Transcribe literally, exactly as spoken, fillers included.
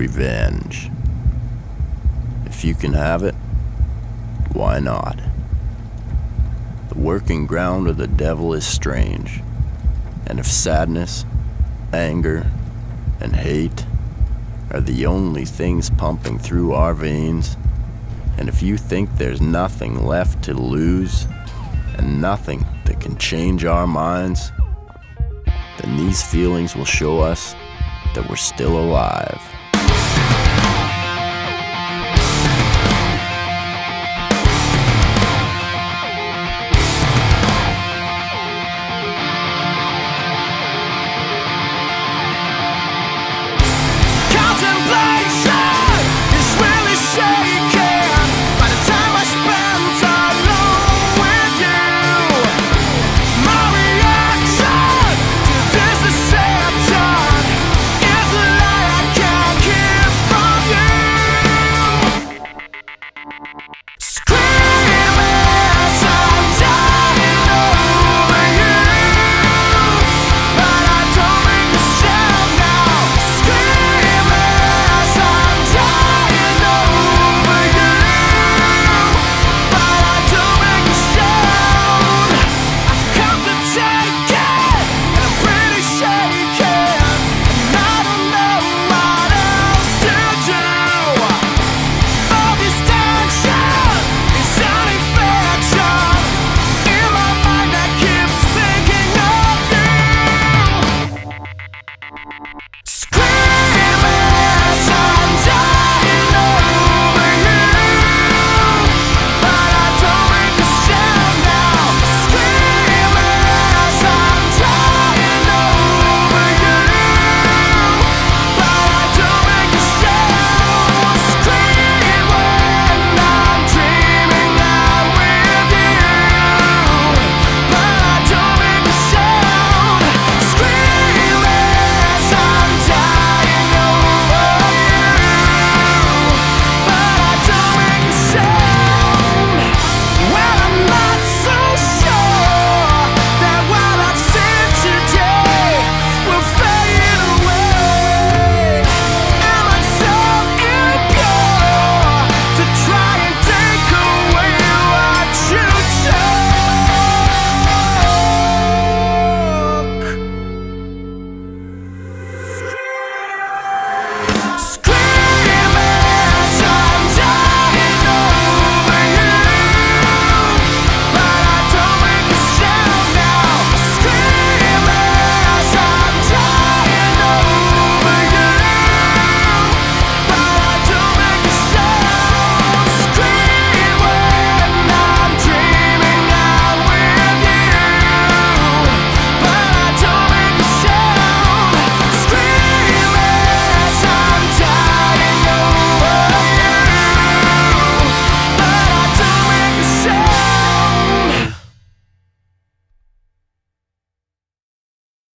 revenge. If you can have it, why not? The working ground of the devil is strange, and if sadness, anger, and hate are the only things pumping through our veins, and if you think there's nothing left to lose, and nothing that can change our minds, then these feelings will show us that we're still alive.